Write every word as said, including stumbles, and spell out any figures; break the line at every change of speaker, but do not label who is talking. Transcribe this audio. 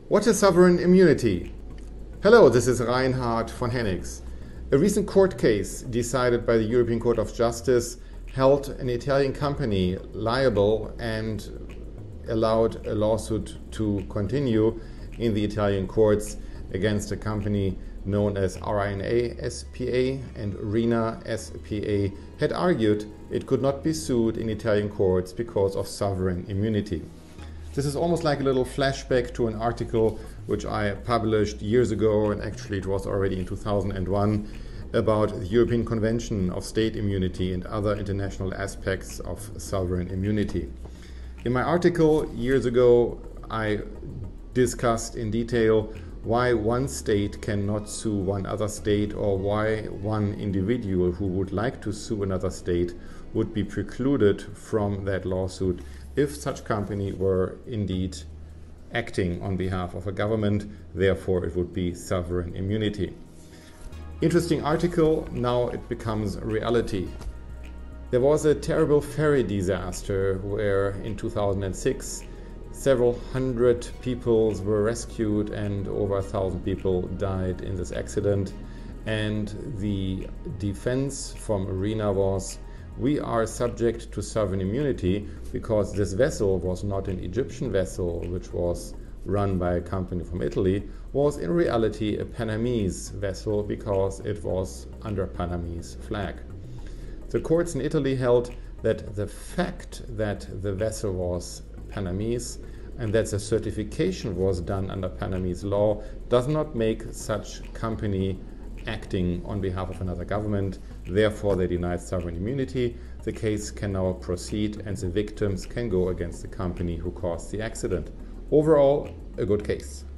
What is sovereign immunity? Hello, this is Reinhard von Hennigs. A recent court case decided by the European Court of Justice held an Italian company liable and allowed a lawsuit to continue in the Italian courts against a company known as R I N A S P A and RINA S P A had argued it could not be sued in Italian courts because of sovereign immunity. This is almost like a little flashback to an article which I published years ago, and actually it was already in two thousand one, about the European Convention of State Immunity and other international aspects of sovereign immunity. In my article years ago, I discussed in detail why one state cannot sue one other state, or why one individual who would like to sue another state would be precluded from that lawsuit if such company were indeed acting on behalf of a government. Therefore, it would be sovereign immunity. Interesting article. Now it becomes reality. There was a terrible ferry disaster where in two thousand six several hundred people were rescued and over a thousand people died in this accident. And the defense from RINA was, we are subject to sovereign immunity because this vessel was not an Egyptian vessel which was run by a company from Italy, was in reality a Panamese vessel because it was under Panamese flag. The courts in Italy held that the fact that the vessel was Panamese and that the certification was done under Panamese law does not make such company acting on behalf of another government. Therefore, they denied sovereign immunity. The case can now proceed and the victims can go against the company who caused the accident. Overall, a good case.